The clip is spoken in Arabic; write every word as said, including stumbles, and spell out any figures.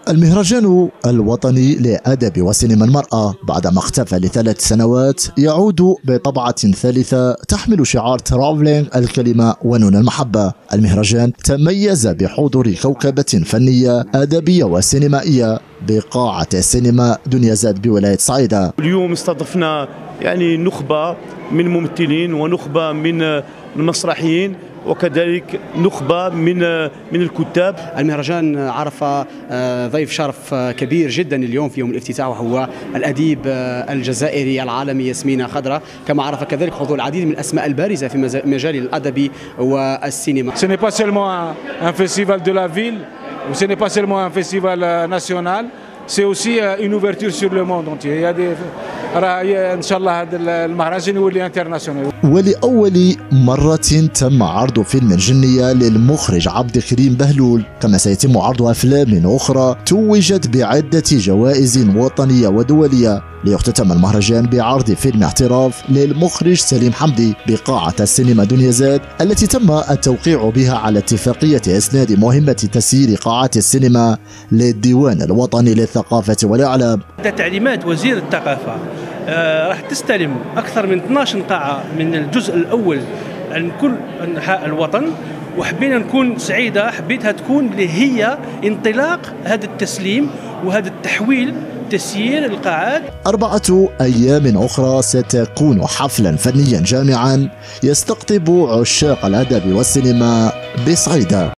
المهرجان الوطني لأدب وسينما المرأة بعدما اختفى لثلاث سنوات يعود بطبعة ثالثة تحمل شعار ترافلينغ الكلمة ونون المحبة. المهرجان تميز بحضور كوكبة فنية أدبية وسينمائية بقاعة السينما دنيا زاد بولاية صعيدة. اليوم استضفنا يعني نخبة من الممثلين ونخبة من المسرحيين وكذلك نخبة من من الكتاب. المهرجان عرف ضيف شرف كبير جدا اليوم في يوم الافتتاح، وهو الأديب الجزائري العالمي ياسمين خضرة، كما عرف كذلك حضور العديد من الأسماء البارزة في مجال الأدب والسينما. Ce n'est pas seulement un festival de la ville, ou ce n'est pas seulement un festival national, c'est aussi une ouverture sur le monde entier. Il y a des راه ان شاء الله هذا المهرجان يولي انترناسيونال. ولأول مرة تم عرض فيلم جنية للمخرج عبد الكريم بهلول، كما سيتم عرض أفلام أخرى توجت بعدة جوائز وطنية ودولية، ليختتم المهرجان بعرض فيلم اعتراف للمخرج سليم حمدي بقاعة السينما دنيا زاد، التي تم التوقيع بها على اتفاقية إسناد مهمة تسيير قاعات السينما للديوان الوطني للثقافة والإعلام. تعليمات وزير الثقافة آه راح تستلم أكثر من اثناش قاعة من الجزء الأول عن كل أنحاء الوطن، وحبينا نكون سعيدة، حبيتها تكون اللي هي انطلاق هذا التسليم وهذا التحويل تسيير القاعات. أربعة أيام أخرى ستكون حفلا فنيا جامعا يستقطب عشاق الأدب والسينما بصعيدة.